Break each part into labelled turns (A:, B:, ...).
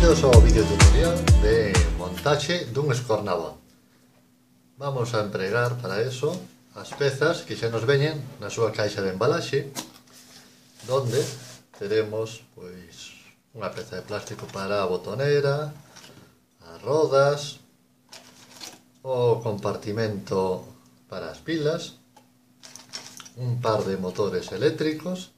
A: Benvidos ao vídeo tutorial de montaxe dun escornador. Vamos a empregar para eso as pezas que xa nos veñen na súa caixa de embalaxe, donde teremos pois unha peza de plástico para a botonera, as rodas, o compartimento para as pilas, un par de motores eléctricos,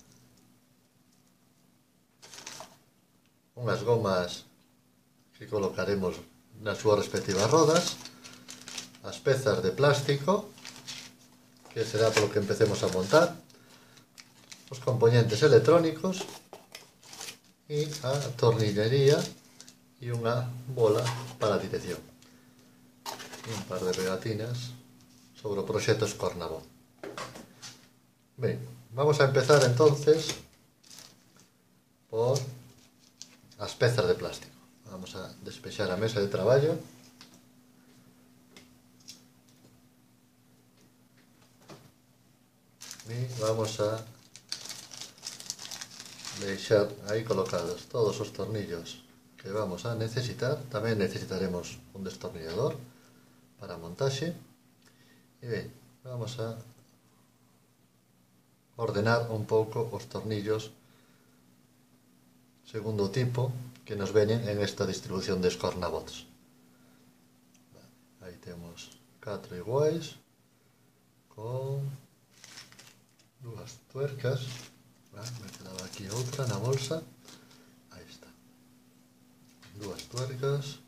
A: unhas gomas que colocaremos nas súas respectivas rodas, as pezas de plástico, que será polo que empecemos a montar, os componentes electrónicos e a tornillería e unha bola para a dirección. E un par de pegatinas sobre o proxecto escornador. Ben, vamos a empezar entonces por as pezas de plástico. Vamos a despexar a mesa de traballo. E vamos a deixar aí colocados todos os tornillos que vamos a necesitar. Tamén necesitaremos un destornillador para a montaxe. E ben, vamos a ordenar un pouco os tornillos segundo o tipo que nos veñen en esta distribución de escornabots. Aí temos 4 iguais con dúas tuercas. Me quedaba aquí outra na bolsa. Aí está, dúas tuercas.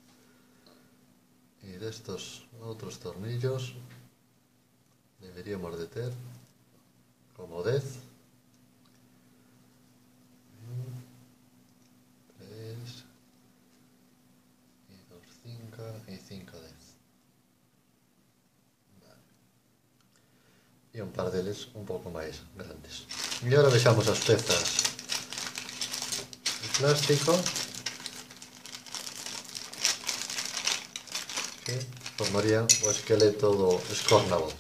A: E destos outros tornillos deberíamos de ter como 10, 3 e 2, 5 e 5, 10. Vale. E un par deles un pouco máis grandes. E agora vexamos as pezas de plástico que formarían o esqueleto do escornador.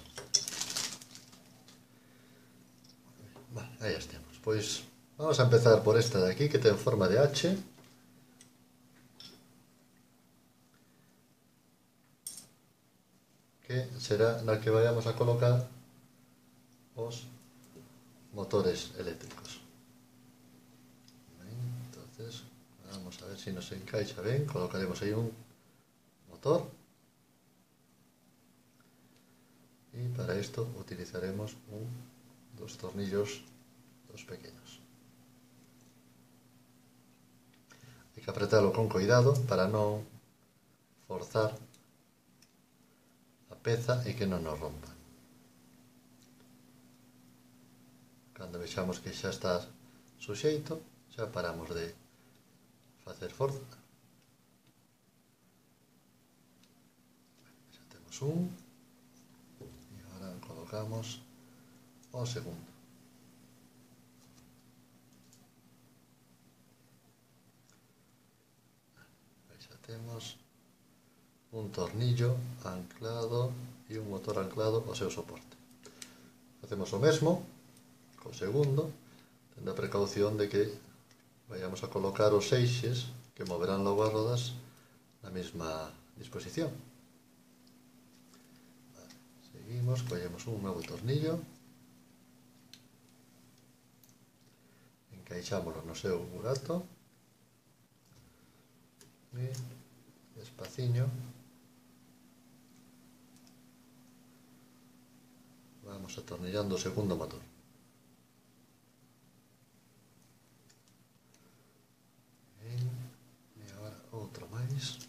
A: Aí as temos. Pois vamos a empezar por esta de aquí, que ten forma de H. Que será na que vayamos a colocar os motores eléctricos. Entonces, vamos a ver si nos encaixa ben. Colocaremos aí un motor. E para isto utilizaremos dos tornillos, dos pequeños. Hai que apretalo con cuidado para non forzar a peza e que non nos rompa. Cando vexamos que xa está suxeito, xa paramos de facer forza. Xa temos un e agora colocamos o segundo. Aí xa temos un tornillo anclado e un motor anclado ao seu soporte. Facemos o mesmo co segundo, tendo a precaución de que vayamos a colocar os eixes que moverán logo as rodas na mesma disposición. Vale, seguimos, collemos un novo tornillo, encaixámoslo no seu burato e despaciño vamos atornillando o segundo motor. E agora outro máis.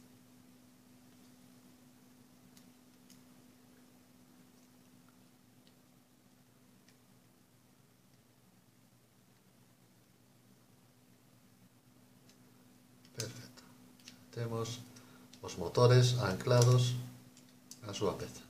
A: Perfecto. Temos os motores anclados á súa peza.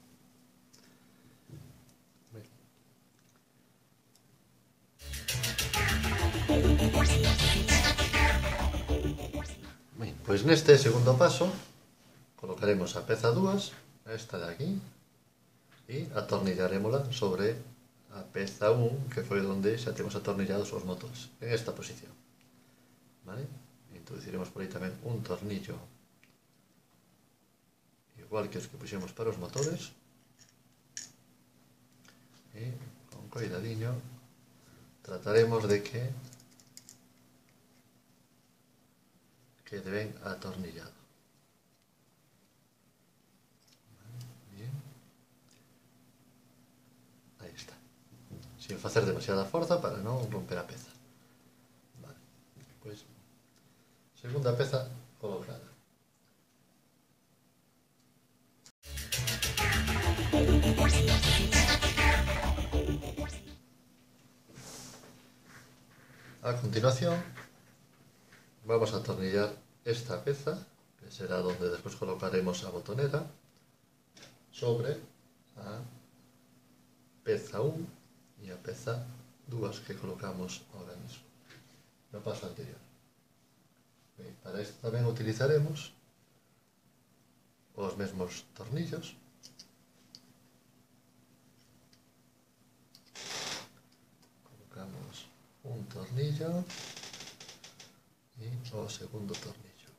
A: Ben, pois neste segundo paso colocaremos a peza 2, esta de aquí, e atornillarémola sobre a peza 1, que foi onde xa temos atornillados os motores, en esta posición. Vale? introduciremos por aí tamén un tornillo igual que os que puxemos para os motores, e con coidadiño trataremos de que quede ben atornillado. Bien. Aí está, sin facer demasiada forza para non romper a peza. Vale. Pois, segunda peza colocada. A continuación vamos a atornillar esta peza, que será donde despois colocaremos a botonera, sobre a peza 1 e a peza 2 que colocamos ahora mismo, no paso anterior. Ben, para isto tamén utilizaremos os mesmos tornillos. Colocamos un tornillo e o segundo tornillo.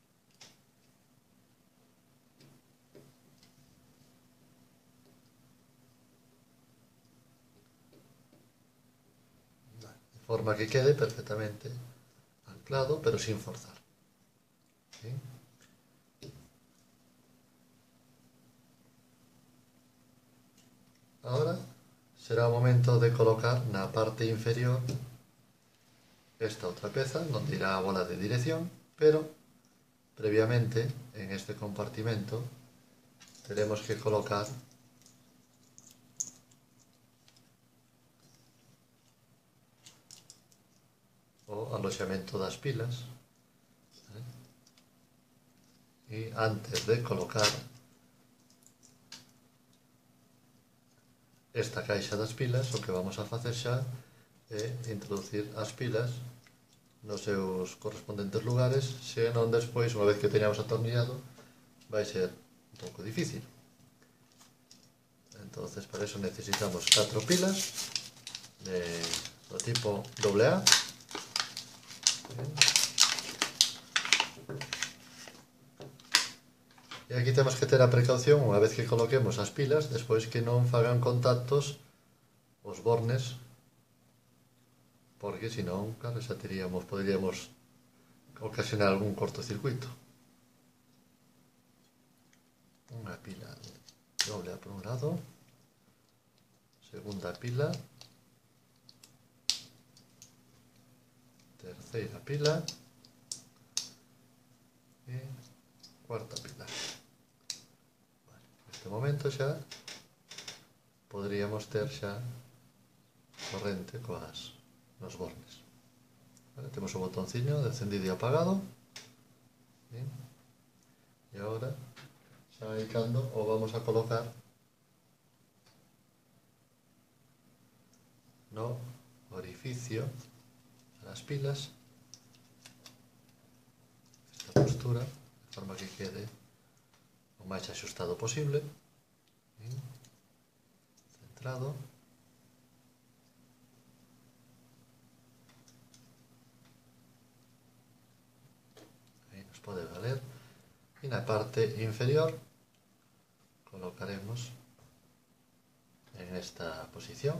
A: De forma que quede perfectamente anclado, pero sin forzar. ¿Sí? Ahora será o momento de colocar na parte inferior esta outra peza, donde irá a bola de dirección, pero previamente en este compartimento tenemos que colocar o aloxamento das pilas, e antes de colocar esta caixa das pilas, o que vamos a facer xa é introducir as pilas nos seus correspondentes lugares, senón despois, unha vez que teñamos atornillado, vai ser un pouco difícil. Entonces, para eso necesitamos 4 pilas do tipo AA. E aquí temos que ter a precaución, unha vez que coloquemos as pilas, despois que non fagan contactos os bornes, porque senón, claro, xa poderíamos ocasionar algún cortocircuito. Unha pila doble por un lado, segunda pila, terceira pila e cuarta pila. Vale, neste momento xa poderíamos ter xa corrente nos bornes. Vale, temos o botonciño de encendido e apagado. Bien. E agora xa aí cando o vamos a colocar no orificio das pilas, esta postura, de forma que quede o máis axustado posible. Bien. Centrado. Pode valer, e na parte inferior colocaremos en esta posición,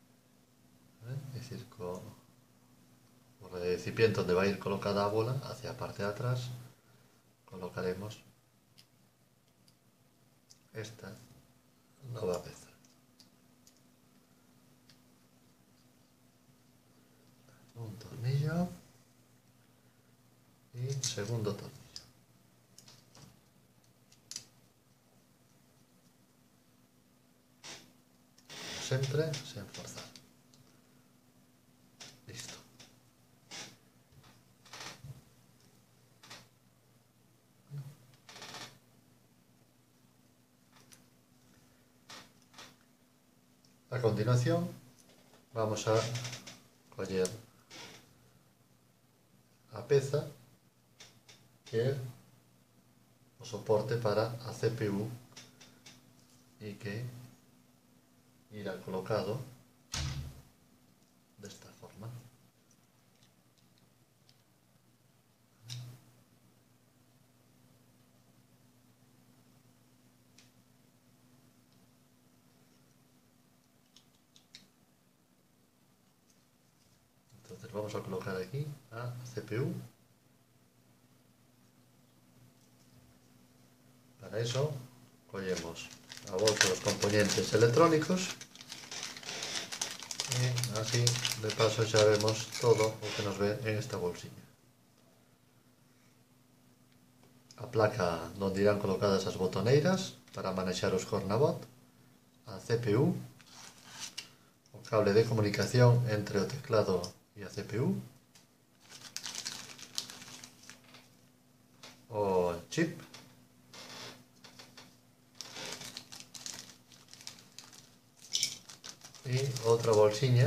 A: é dicir, co recipiente onde vai ir colocada a bola hacia a parte de atrás colocaremos esta nova peza. Un tornillo e segundo tornillo. Sempre sen forzar. Listo. A continuación vamos a coller a peza que é o soporte para a CPU e que irá colocado desta forma. vamos a colocar aquí a CPU. Para eso cogemos a volta los componentes electrónicos e así de paso xa vemos todo o que nos ve en esta bolsiña. A placa onde irán colocadas as botoneiras para manexar os Cornabot, a CPU, o cable de comunicación entre o teclado e a CPU, o chip, e outra bolsiña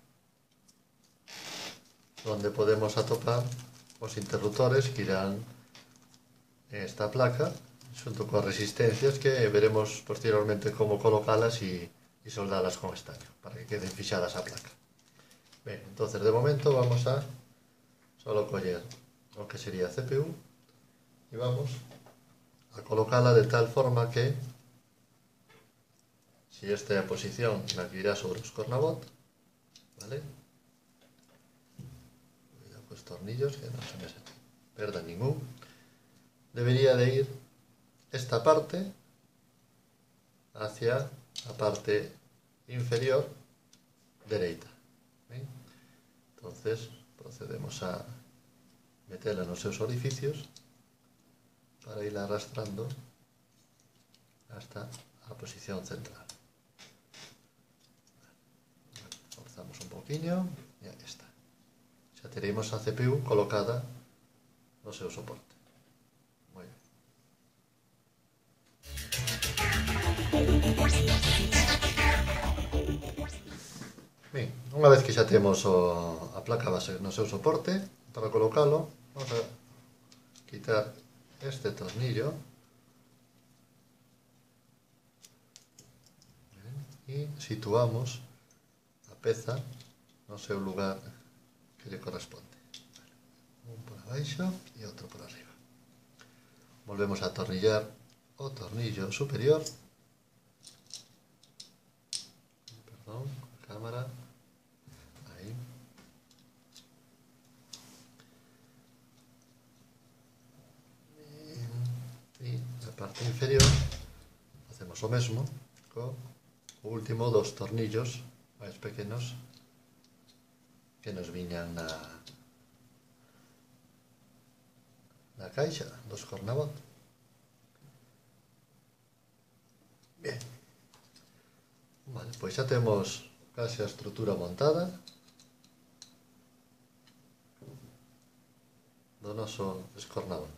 A: onde podemos atopar os interruptores que irán en esta placa xunto coas resistencias que veremos posteriormente como colocalas e soldalas con estaño para que queden fixadas a placa. Ben, entonces de momento vamos a solo coller o que sería a CPU e vamos a colocala de tal forma que si esta é a posición na que irá sobre os Cornabot, vale? Cuidado cos tornillos que non se me perda ningún. Debería de ir esta parte hacia a parte inferior dereita. ¿Bien? Entonces procedemos a meterla nos seus orificios para ir arrastrando hasta a posición central. Forzamos un poquinho e aí está. Xa teremos a CPU colocada no seu soporte. Moi ben. Ben, unha vez que xa temos a placa base no seu soporte, para colocalo, vamos a quitar este tornillo e situamos a peza no seu lugar que lle corresponde. Un por abaixo e outro por arriba. Volvemos a atornillar o tornillo superior. Perdón, cámara. Aí. E a parte inferior facemos o mesmo co o último dos tornillos máis pequenos que nos viñan na caixa dos Cornabot. Bien. Vale, pois xa temos case a estrutura montada do noso Cornabot.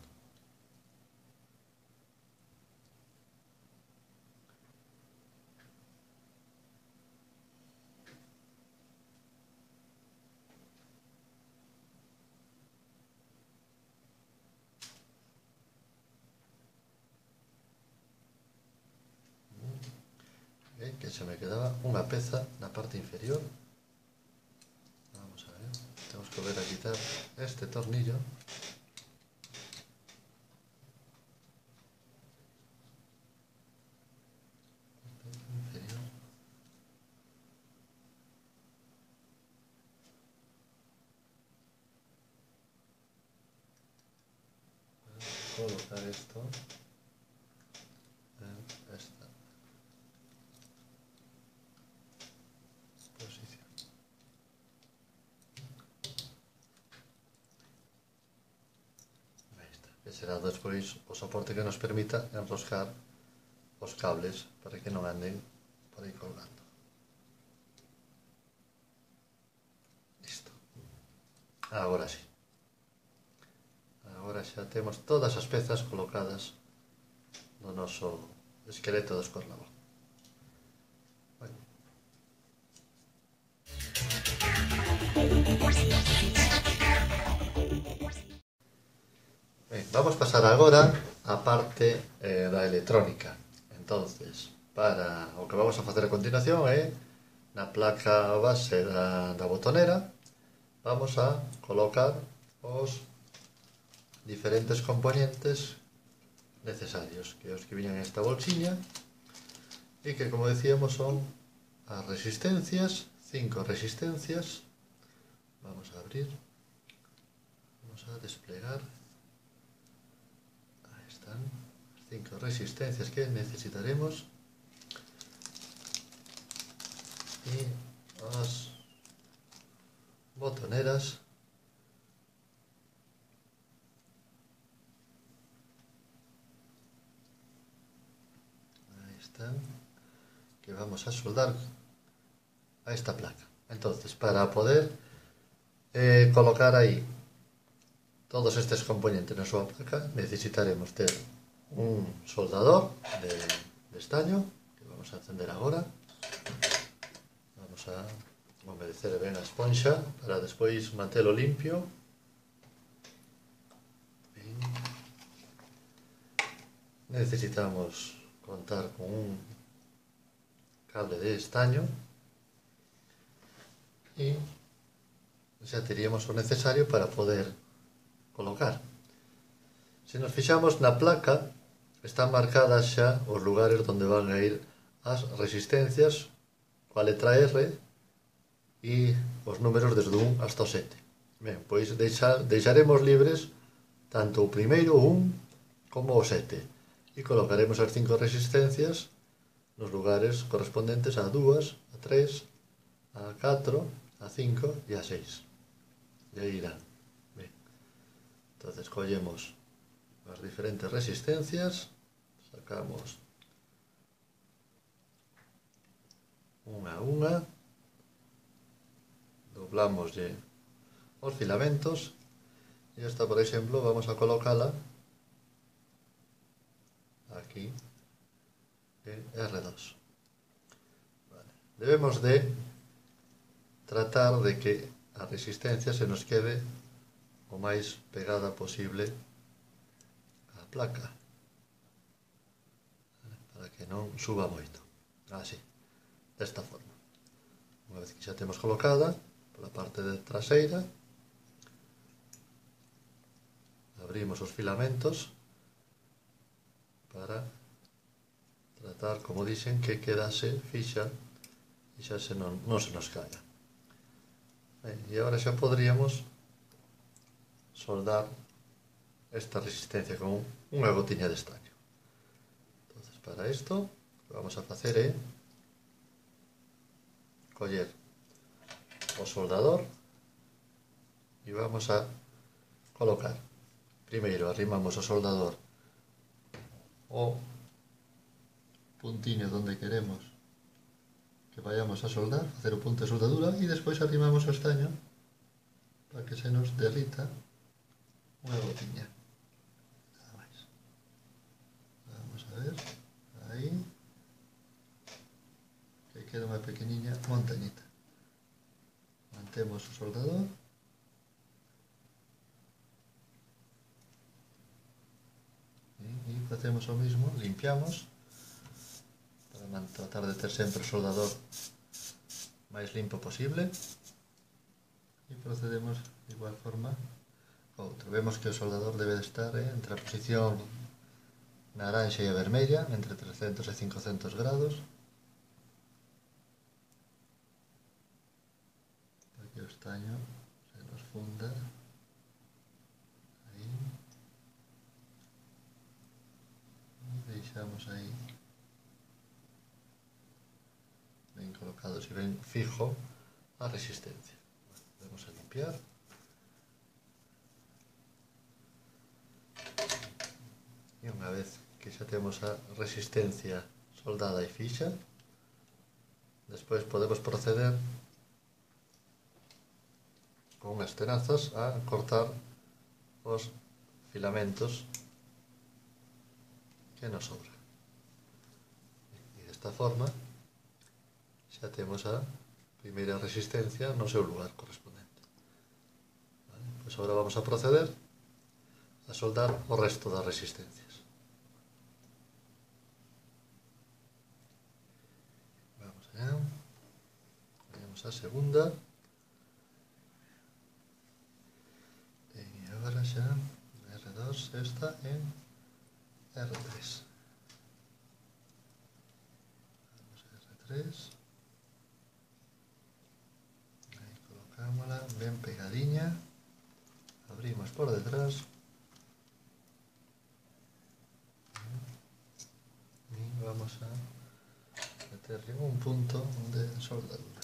A: Que se me quedaba unha peza na parte inferior. Vamos a ver, temos que volver a quitar este tornillo. Inferior. Colocar esto en esta posición. Aí está. Que será despois o soporte que nos permita enroscar os cables para que non anden por aí colgando. Listo. Agora sí. Agora xa temos todas as pezas colocadas no noso esqueleto dos Cornabot. Ben, vamos pasar agora á parte da electrónica. Entonces, para o que vamos a facer a continuación é na placa base da botonera vamos a colocar os diferentes componentes necesarios, que os que viñan en esta bolsiña e que, como decíamos, son as resistencias, 5 resistencias Vamos a abrir, vamos a desplegar. Ahí están las 5 resistencias que necesitaremos y las botoneras. Ahí están, que vamos a soldar a esta placa. Entonces, para poder colocar aí todos estes componentes na súa placa, necesitaremos ter un soldador de estaño, que vamos a encender agora. Vamos a humedecer ben a esponxa para despois mantelo limpio. Ben. Necesitamos contar con un cable de estaño e xa teríamos o necesario para poder colocar. Se nos fixamos na placa, están marcadas xa os lugares onde van a ir as resistencias coa letra R e os números desde o 1 hasta o 7. Ben, pois deixaremos libres tanto o primeiro, o 1, como o 7 e colocaremos as 5 resistencias nos lugares correspondentes a 2, a 3, a 4, a 5 e a 6. E aí irán. Ben. Entonces collemos as diferentes resistencias, sacamos unha a unha, doblámoslle os filamentos e esta, por exemplo, vamos a colocala aquí en R2. Vale. Debemos de tratar de que a resistencia se nos quede o máis pegada posible á placa, para que non suba moito. Así, desta forma. Unha vez que xa temos colocada pola parte traseira, abrimos os filamentos para tratar, como dixen, que quedase fixa e xa non se nos caiga. Ben, e agora xa podríamos soldar esta resistencia con unha gotiña de estaño. Entonces, para isto, o que vamos a facer é coller o soldador e vamos a colocar. Primeiro arrimamos o soldador o puntiño donde queremos que vayamos a soldar, facer o punto de soldadura e despois arrimamos o estaño para que se nos derrita unha gotiña. Nada máis. Vamos a ver, aí, que queda unha pequeniña montañita. Mantemos o soldador e facemos o mismo, limpiamos para tratar de ter sempre o soldador máis limpo posible e procedemos de igual forma co outro. Vemos que o soldador debe de estar entre a posición naranxa e a vermella, entre 300 e 500 grados, para que o estaño se nos funda aí e deixamos aí ben colocados e ben fijo a resistencia. Vamos a limpiar. E unha vez que xa temos a resistencia soldada e fixa, despois podemos proceder con unhas tenazas a cortar os filamentos que nos sobra. E desta forma xa temos a primeira resistencia no seu lugar correspondente. Vale? Pois agora vamos a proceder a soldar o resto das resistencias. Vamos allá. Ponemos a segunda. E agora xa R2 está en R3. Vamos a R3. Aí colocámola ben bien pegadiña. Abrimos por detrás. Y vamos a meter en un punto de soldadura.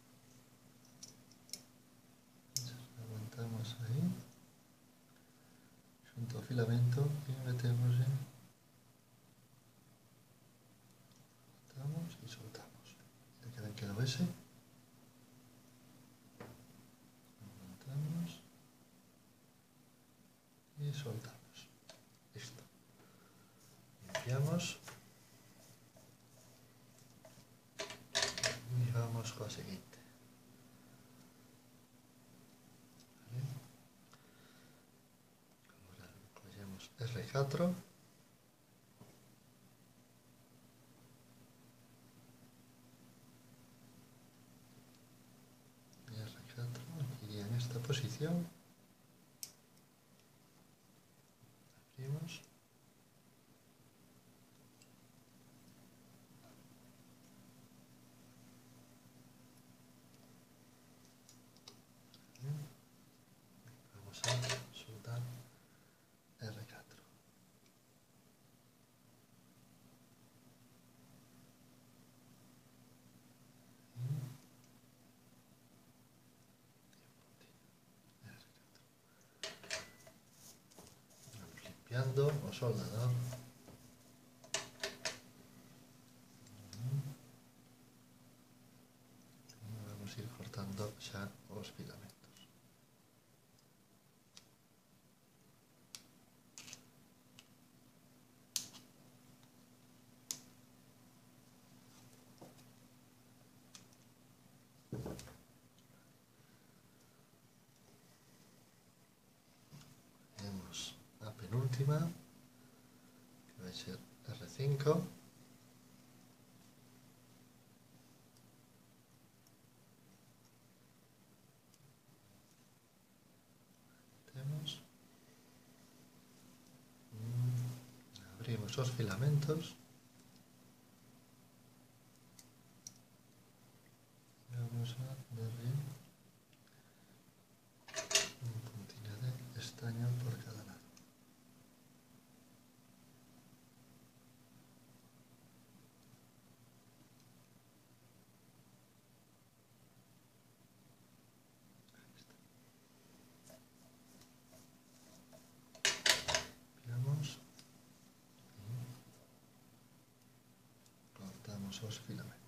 A: Levantamos ahí, junto al filamento y metemos en... Levantamos y soltamos. Ya que me quedó ese. Levantamos y soltamos. Listo. Limpiamos. Y vamos con la siguiente. ¿Vale? Ahora cogemos R4. Y R4 iría en esta posición. Abrimos. Vamos a soldar R4. Vamos limpiando o soldador. Y vamos a ir cortando ya los filamentos. Tenemos la penúltima, que va a ser R5. Tenemos. Abrimos los filamentos. Y vamos a darle un puntito de estaño por cada lado. Limpiamos y cortamos los filamentos.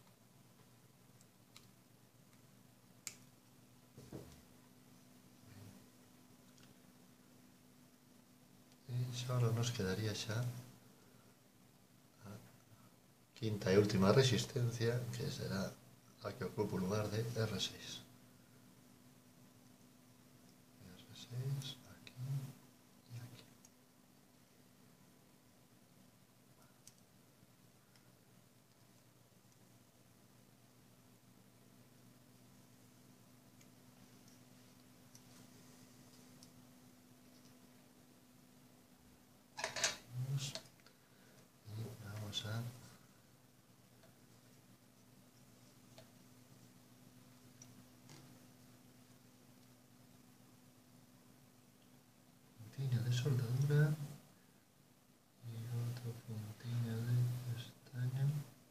A: Y solo nos quedaría ya la quinta y última resistencia, que será la que ocupa el lugar de R6. R6, aquí y aquí. Y vamos a puntillo de soldadura y otro puntillo de estaño.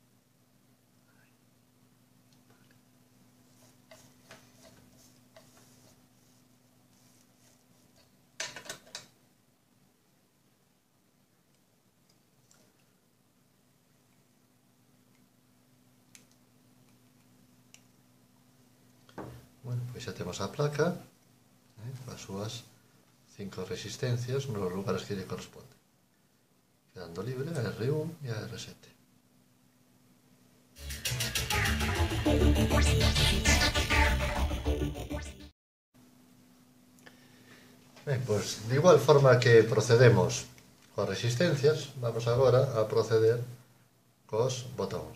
A: Bueno, pues ya tenemos la placa, con sus 5 resistencias en los lugares que le corresponden, quedando libre a R1 y a R7. Bien, pues de igual forma que procedemos con resistencias, vamos agora a proceder cos botóns.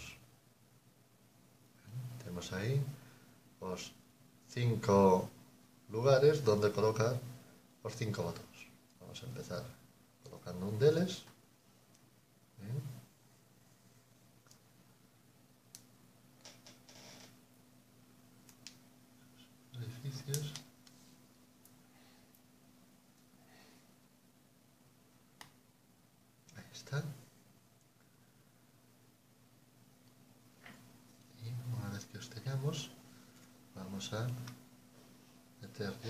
A: Temos aí os 5 lugares donde colocar os 5 botóns. Vamos a empezar colocando un deles. Bien. Orificios. vamos a meterle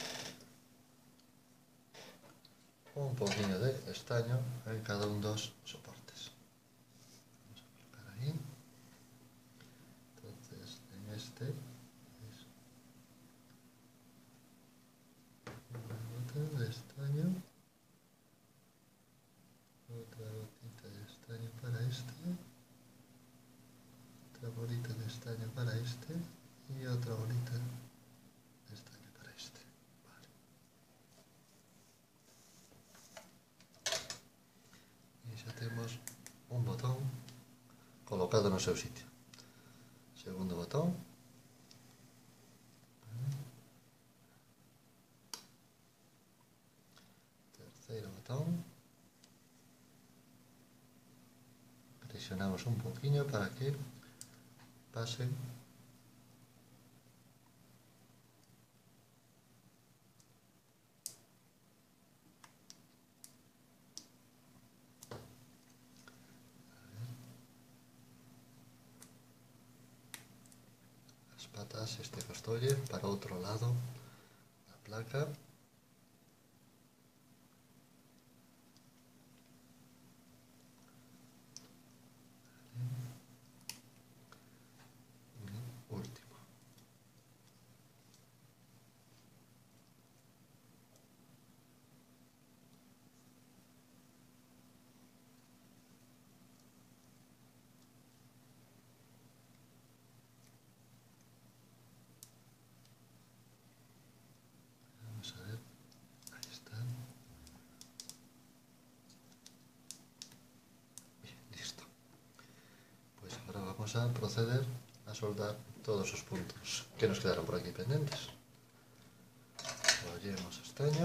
A: un poquillo de estaño en cada uno de los soportes. Vamos a colocar ahí. Entonces en este es una gota de estaño, otra gotita de estaño para este, otra bolita de estaño para este y otra bolita de estaño para este. Vale. Y ya tenemos un botón colocado en su sitio. Segundo botón. Tercer botón. Presionamos un poquillo para que pasen. Las patas, este fastoye para otro lado, la placa. Último. Vamos a ver, ahí está. Bien, listo. Pues ahora vamos a proceder a soldar todos esos puntos que nos quedaron por aquí pendientes. Cogemos estaño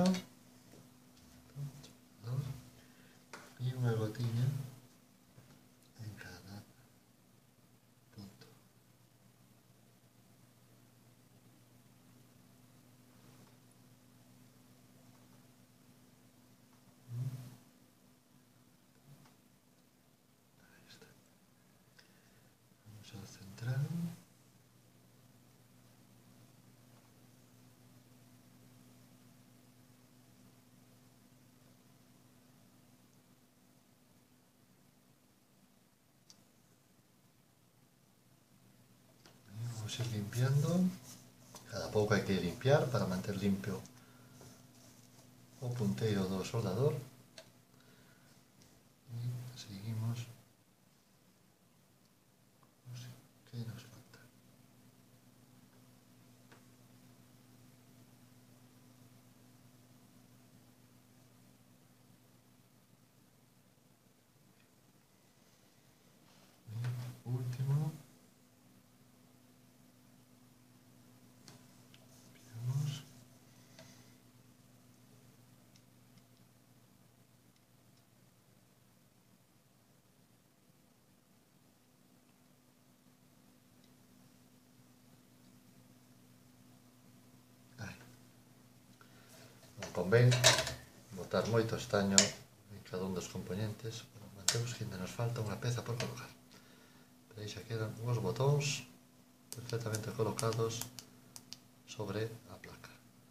A: y una gotilla en cada punto. Ahí está. Vamos a centrar. Vamos a ir limpiando. Cada poco hay que limpiar para mantener limpio o punteiro do soldador. Y seguimos. ¿Qué nos falta? Y último. Limpiamos. Non convén botar moito estaño en cada un dos componentes. Bueno, mantemos que ainda nos falta unha peza por colocar. Pero aí xa quedan os botóns perfectamente colocados sobre a placa.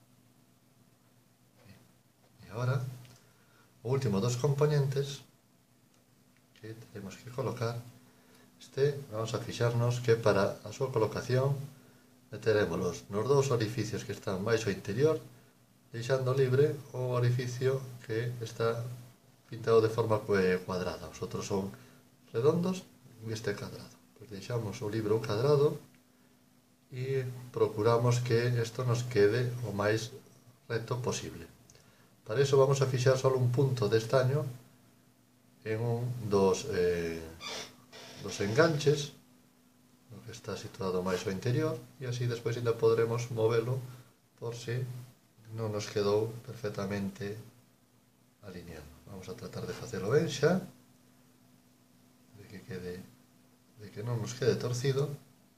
A: Bien. E agora, o último dos componentes que tenemos que colocar, vamos a fixarnos que para a súa colocación meterémolos nos dous orificios que están máis ao interior, deixando libre o orificio que está pintado de forma cuadrada. Os outros son redondos e este cuadrado. Pues deixamos o libre o cuadrado e procuramos que isto nos quede o máis recto posible. Para iso vamos a fixar só un punto de estaño en un dos enganches, o que está situado máis ao interior, e así despois ainda podremos movelo por si non nos quedou perfectamente alineado. Vamos a tratar de facelo ben xa, de que non nos quede torcido.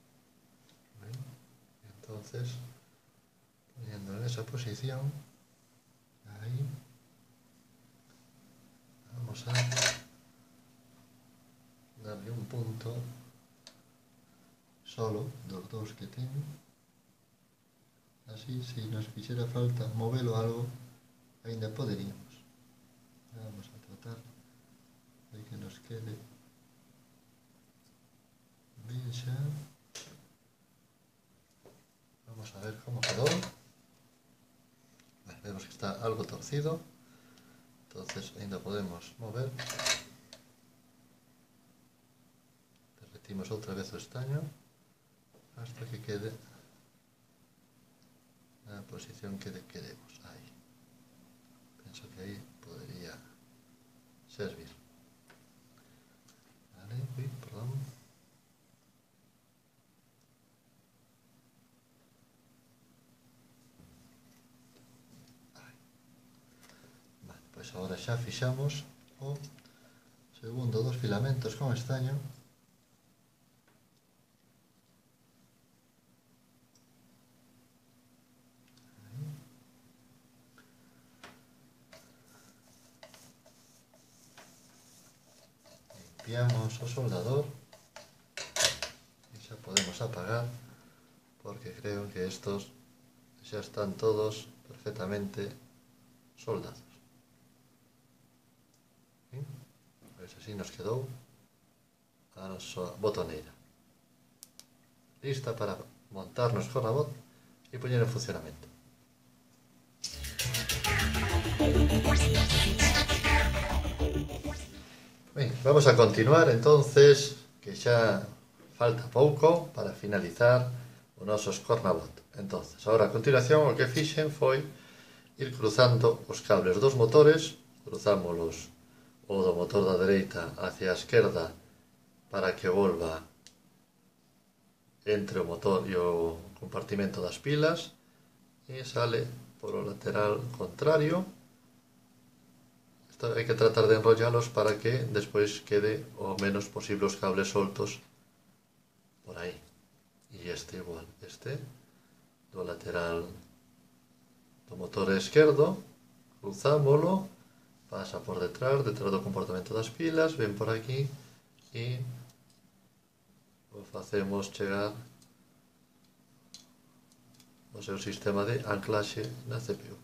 A: Entonces, poniendo en esa posición, ahí, vamos a darle un punto solo dos dous que ten. así, se nos fixera falta movelo algo, ainda poderíamos. Vamos a tratar de que nos quede ben xa. Vamos a ver como quedó. Vemos que está algo torcido, entonces ainda podemos mover. Derretimos outra vez o estaño hasta que quede na posición que queremos. Aí. Penso que aí podría servir. Vale, perdón. Vale, pois agora xa fixamos o segundo dos filamentos con estaño. Limpiamos o soldador e xa podemos apagar, porque creo que estos xa están todos perfectamente soldados. Pois así nos quedou a nosa botoneira lista para montarnos con a bot e poñer en funcionamento. Ben, vamos a continuar entonces, que xa falta pouco para finalizar o noso Scornabot. Entonces, agora a continuación o que fixen foi ir cruzando os cables dos motores, cruzámolos o do motor da dereita hacia a esquerda para que volva entre o motor e o compartimento das pilas, e sale por o lateral contrario. Hai que tratar de enrollalos para que despois quede o menos posible os cables soltos por aí. E este igual, este do lateral do motor esquerdo, cruzámolo, pasa por detrás do comportamento das pilas, ven por aquí e o facemos chegar ao seu sistema de anclaxe na CPU.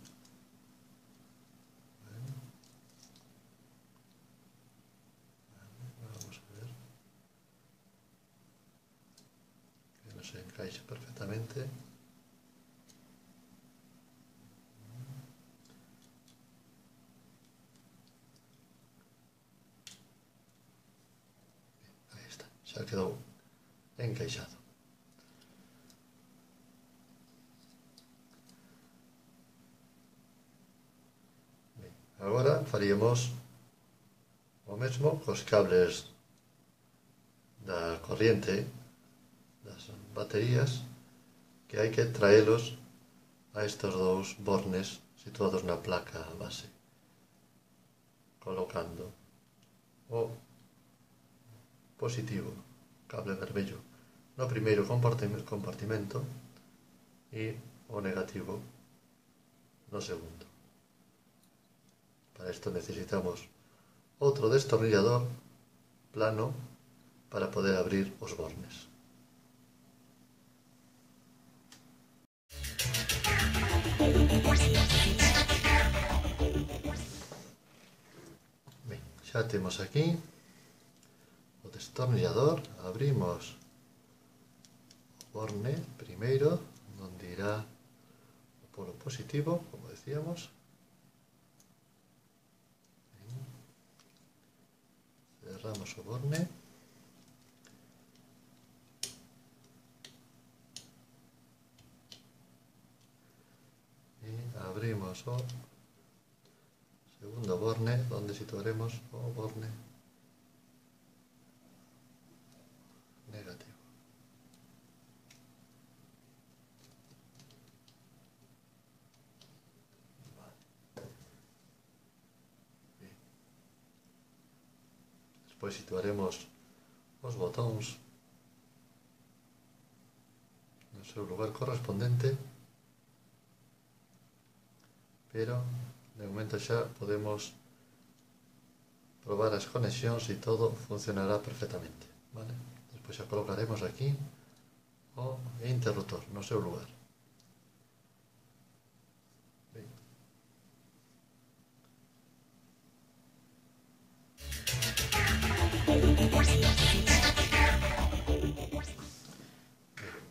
A: Se encaixa perfectamente. Aí está, xa quedou encaixado. Ben, agora faríamos o mesmo cos cables da corriente das baterías, que hai que traelos a estes dous bornes situados na placa base, colocando o positivo, cable vermello, no primeiro compartimento e o negativo no segundo. Para isto necesitamos outro destornillador plano para poder abrir os bornes. Ben, xa temos aquí o destornillador, abrimos o borne primeiro, onde irá o polo positivo, como decíamos. Cerramos o borne. E abrimos o segundo borne, onde situaremos o borne negativo. Despois situaremos os botóns no seu lugar correspondente, pero de momento xa podemos probar as conexións e todo funcionará perfectamente, vale? Despois xa colocaremos aquí o interruptor no seu lugar.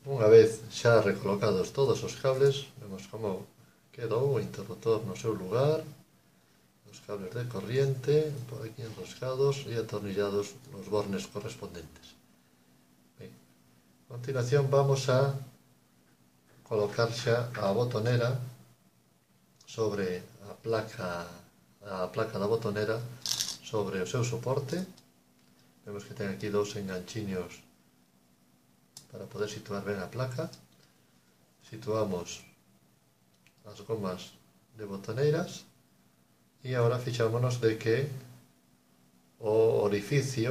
A: Unha vez xa recolocados todos os cables, vemos como quedou o interruptor no seu lugar, os cables de corriente por aquí enroscados e atornillados nos bornes correspondentes. Ben, a continuación vamos a colocar xa a botonera sobre a placa da botonera sobre o seu soporte. Vemos que ten aquí dous enganchiños para poder situar ben a placa. Situamos as gomas de botoneiras e agora fixámonos de que o orificio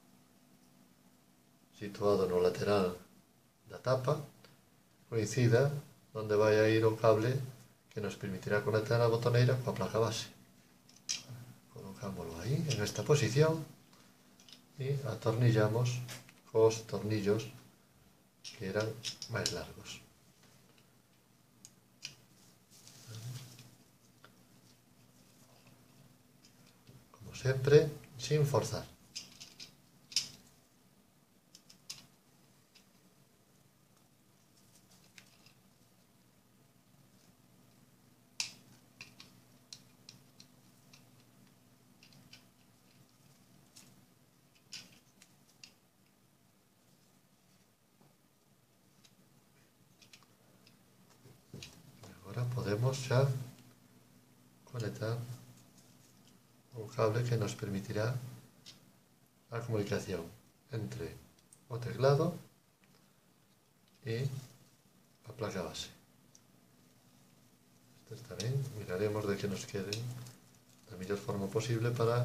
A: situado no lateral da tapa coincida onde vai a ir o cable que nos permitirá conectar a botoneira coa placa base. Colocámoslo aí, en esta posición, e atornillamos cos tornillos que eran máis largos. Como sempre, sin forzar. Podemos xa conectar o cable que nos permitirá a comunicación entre o teclado e a placa base. Estes tamén miraremos de que nos queden da mellor forma posible para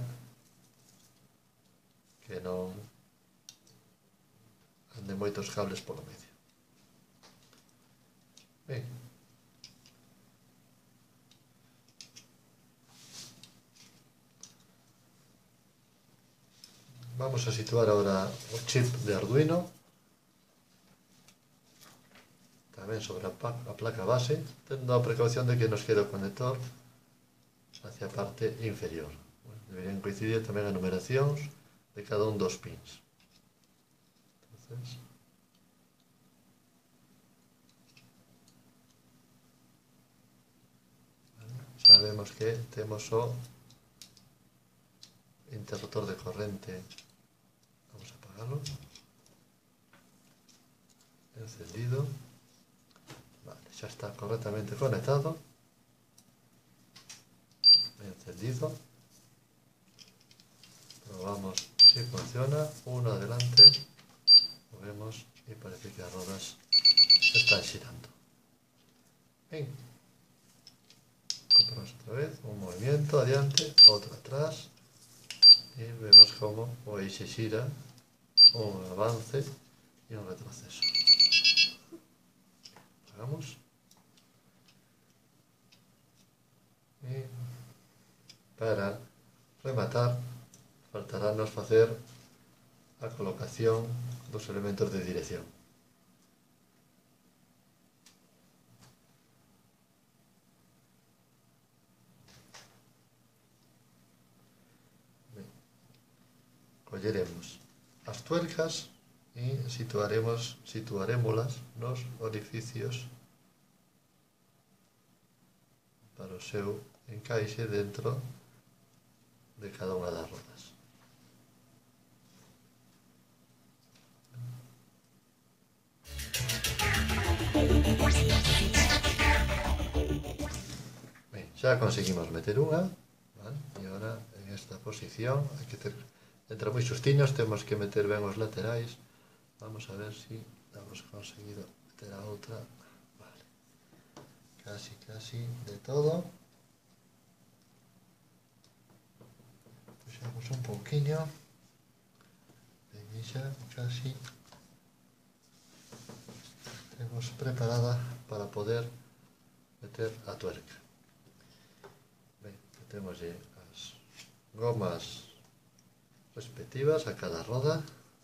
A: que non anden moitos cables polo medio. Ben, vamos a situar ahora o chip de Arduino tamén sobre a placa base, tendo a precaución de que nos quede o conector hacia a parte inferior. Deberían coincidir tamén as numeracións de cada un dos pins. Entonces, sabemos que temos o interruptor de corrente, vamos a apagarlo, encendido. Vale, xa está correctamente conectado, encendido. Probamos si funciona, uno adelante, lo vemos y parece que as rodas se están girando. Bien, compramos otra vez, un movimiento adiante, otro atrás, y vemos como o eixe xira, un avance y un retroceso. Hagamos. E para rematar, faltarános facer a colocación dos elementos de dirección. Colleremos as tuercas e situarémolas nos orificios para o seu encaixe dentro de cada unha das rodas. Ben, xa conseguimos meter unha, ¿vale? E agora en esta posición hai que ter, entre moi xustiños, temos que meter ben os laterais. Vamos a ver si hemos conseguido meter a outra. Vale, casi de todo. Puxamos un pouquiño e xa casi temos preparada para poder meter a tuerca. Ben, metémoslle as gomas respectivas a cada roda.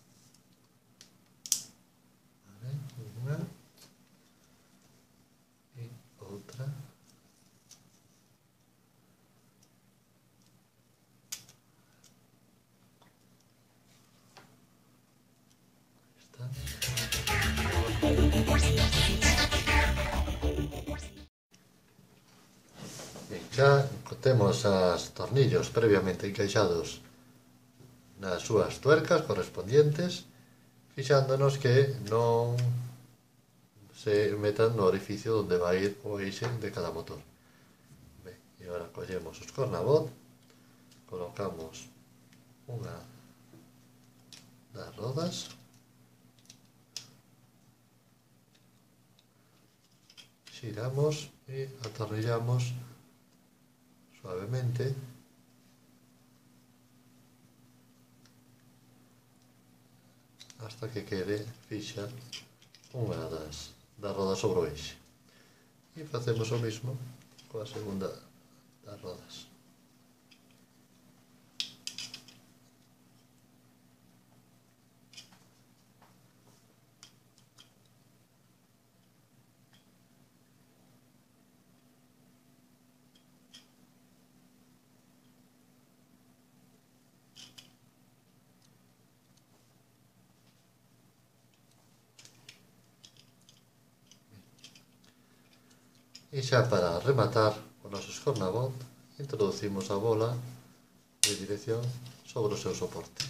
A: Vale, unha e outra. Está. Xa temos os tornillos previamente encaixados nas súas tuercas correspondientes, fixándonos que non se metan no orificio onde vai ir o eixe de cada motor. Ben, e agora collemos os cornabot, colocamos unha das rodas, xiramos e atornillamos suavemente hasta que quede fixa unha das rodas sobre o eixe. E facemos o mismo coa segunda das rodas. E xa para rematar o noso escornabot, introducimos a bola de dirección sobre o seu soporte.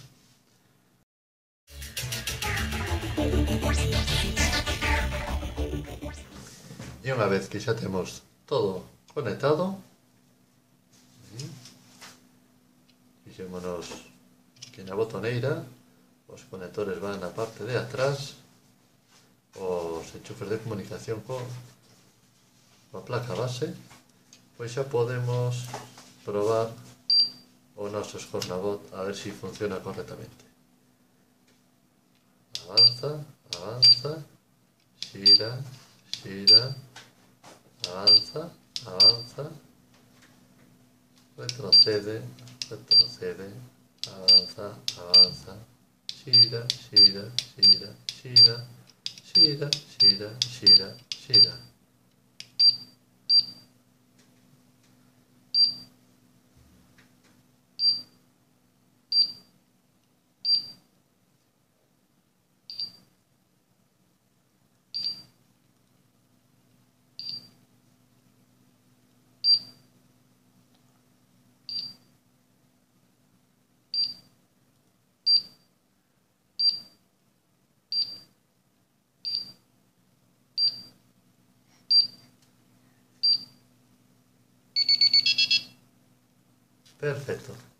A: E unha vez que xa temos todo conectado, fixémonos que na botoneira os conectores van na parte de atrás, os enchufes de comunicación coa placa base, pois xa podemos probar o noso escornabot a ver se funciona correctamente. Avanza, avanza, xira, xira, avanza, avanza, retrocede, retrocede, avanza, avanza, xira, xira, xira, xira, xira, xira, xira, xira. Perfecto.